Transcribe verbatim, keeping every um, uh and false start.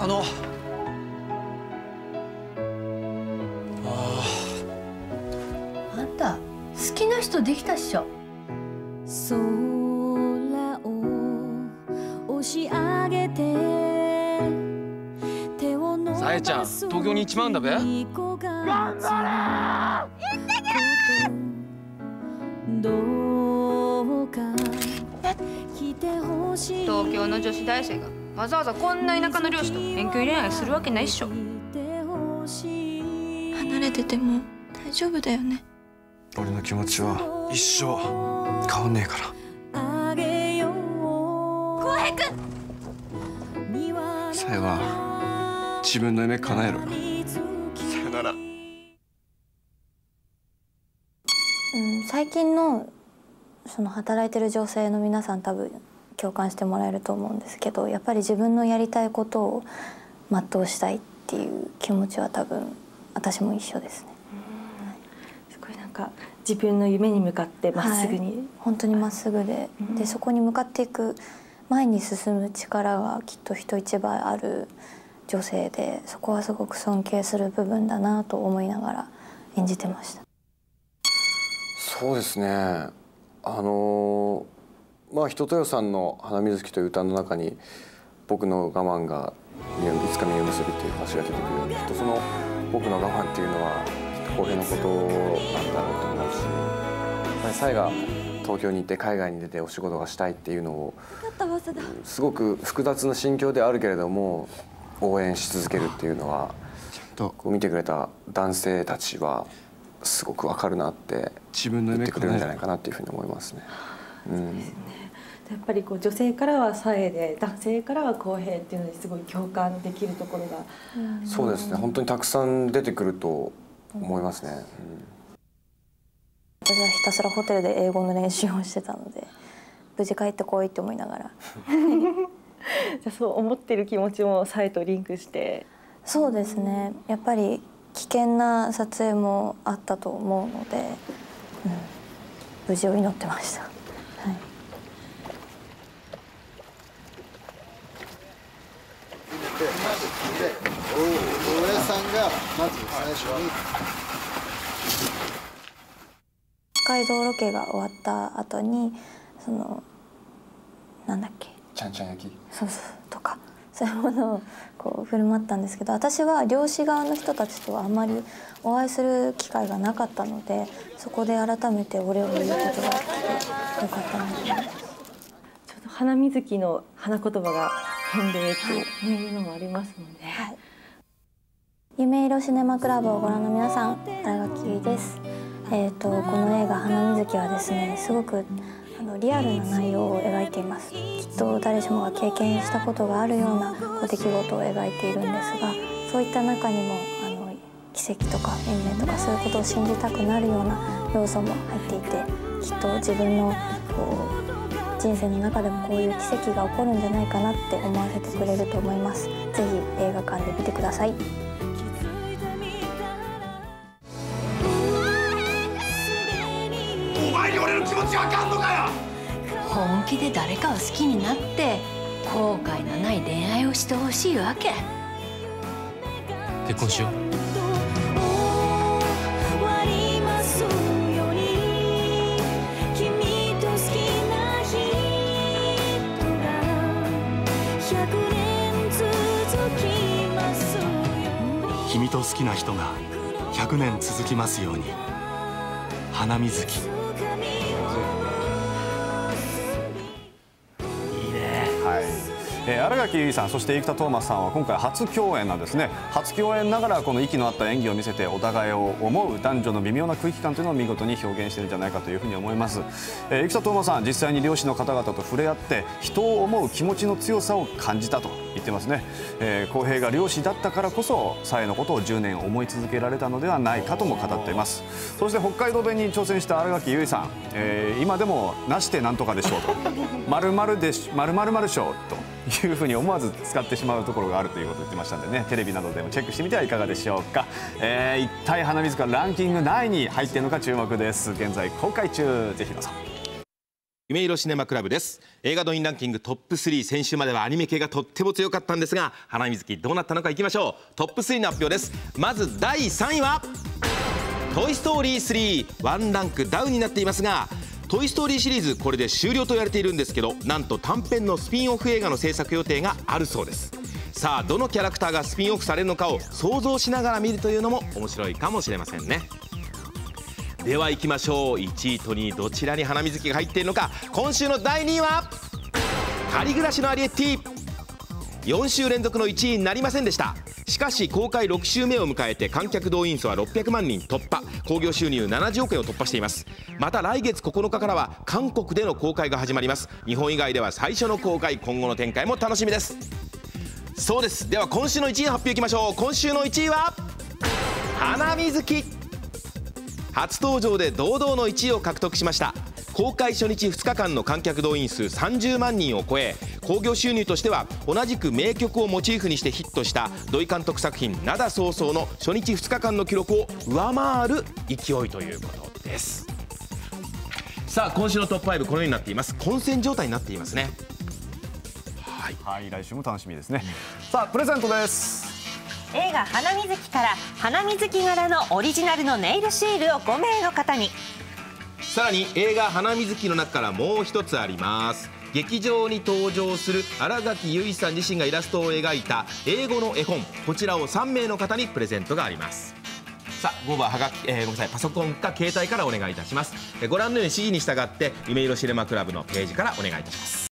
あのああんた好きな人できたっしょ。 空を押し上げて手を伸ばすさえちゃん、東京に行っちまうんだべ。 頑張れ。行ってけー。どうか来てほしい。 東京の女子大生がわざわざこんな田舎の漁師と遠距離恋愛するわけないっしょ。 離れてても大丈夫だよね。 俺の気持ちは一生変わんねえから。 浩平君、 さえは自分の夢叶えろよ。さよなら。 うん、最近のその働いてる女性の皆さん多分共感してもらえると思うんですけど、やっぱり自分のやりたいことを全うしたいっていう気持ちは多分私も一緒ですね。 すごいなんか自分の夢に向かってまっすぐに、はい、 本当にまっすぐで、うん、でそこに向かっていく前に進む力がきっと人一倍ある女性で、そこはすごく尊敬する部分だなと思いながら演じてました。 そうですね、あのまあ一青さんの「花水木」という歌の中に「僕の我慢がいつか実を結び」っていう歌詞が出てくるように、きっとその僕の我慢っていうのは浩平のことなんだろうと思うし、やっぱりサイが東京に行って海外に出てお仕事がしたいっていうのをすごく複雑な心境であるけれども応援し続けるっていうのは、こう見てくれた男性たちはすごくわかるなって自分の言ってくれるんじゃないかなっていうふうに思いますね。うん、 やっぱりこう女性からはさえで男性からは浩平っていうのにすごい共感できるところが、 うん、そうですね、本当にたくさん出てくると思いますね。うん、 私はひたすらホテルで英語の練習をしてたので、無事帰ってこいって思いながらじゃあそう思ってる気持ちもさえとリンクして。 そうですね、やっぱり危険な撮影もあったと思うので、うん、無事を祈ってました。はい、 で、大江さんがまず最初に北海道ロケが終わった後にそのなんだっけ、 ちゃんちゃん焼き、 そうそうとかそういうものをこう振る舞ったんですけど、私は漁師側の人たちとはあまりお会いする機会がなかったので、そこで改めてお礼を言うことができてよかったなと思います。 ちょうど花水木の花言葉が返礼っていうのもありますので、はい、 夢色シネマクラブをご覧の皆さん、新垣結衣です。えーと、この映画「花水木」はですね、すごくあのリアルな内容を描いています。きっと誰しもが経験したことがあるようなこう出来事を描いているんですが、そういった中にもあの奇跡とか運命とかそういうことを信じたくなるような要素も入っていて、きっと自分のこう人生の中でもこういう奇跡が起こるんじゃないかなって思わせてくれると思います。ぜひ映画館で見てください。 お前に俺の気持ちわかんのかよ。 本気で誰かを好きになって後悔のない恋愛をしてほしいわけ。 結婚しよう。 君と好きな人がひゃくねん続きますように。花水木。 えー、新垣結衣さん、そして生田斗真さんは今回初共演なんですね。初共演ながらこの息の合った演技を見せて、お互いを思う男女の微妙な空気感というのを見事に表現しているんじゃないかというふうに思います。えー、生田斗真さん、実際に漁師の方々と触れ合って人を思う気持ちの強さを感じたと言ってますね。えー、浩平が漁師だったからこそさえのことをじゅうねん思い続けられたのではないかとも語っています。そして北海道弁に挑戦した新垣結衣さん、えー、今でもなしてなんとかでしょうと〇〇でし〇〇〇しょうというふうに思わず使ってしまうところがあるということを言ってましたんでね、テレビなどでもチェックしてみてはいかがでしょうか。えー、一体花水木がランキング何位に入っているのか注目です。現在公開中、ぜひどうぞ。 夢色シネマクラブです。映画動員ランキングトップスリー、先週まではアニメ系がとっても強かったんですが、花水木どうなったのかいきましょう。トップスリーの発表です。まずだいさんいはトイストーリースリー、ワンランクダウンになっていますが、トイストーリーシリーズこれで終了と言われているんですけど、なんと短編のスピンオフ映画の制作予定があるそうです。さあどのキャラクターがスピンオフされるのかを想像しながら見るというのも面白いかもしれませんね。では行きましょう。いちいとにいどちらに花水木が入っているのか。今週のだいにいは仮暮らしのアリエッティ、よんしゅう連続のいちいになりませんでした。しかし公開ろくしゅうめを迎えて観客動員数はろっぴゃくまんにん突破、興行収入ななじゅうおくえんを突破しています。また来月ここのかからは韓国での公開が始まります。日本以外では最初の公開、今後の展開も楽しみです。そうです。では今週のいちいの発表いきましょう。今週のいちいは花水木、初登場で堂々のいちいを獲得しました。公開初日ふつかかんの観客動員数さんじゅうまんにんを超え、興行収入としては同じく名曲をモチーフにしてヒットした土井監督作品「灘そうそう」の初日ふつかかんの記録を上回る勢いということです。さあ今週のトップファイブこのようになっています。混戦状態になっていますね。はい、 はい、来週も楽しみですね。さあプレゼントです。 映画花水木から花水木柄のオリジナルのネイルシールをごめいの方に。 さらに映画花水木の中からもう一つあります。劇場に登場する新垣結衣さん自身がイラストを描いた英語の絵本、こちらをさんめいの方にプレゼントがあります。さあご応募ははがき、えー、ごめんなさいパソコンか携帯からお願いいたします。えー、ご覧のように指示に従って夢色シネマクラブのページからお願いいたします。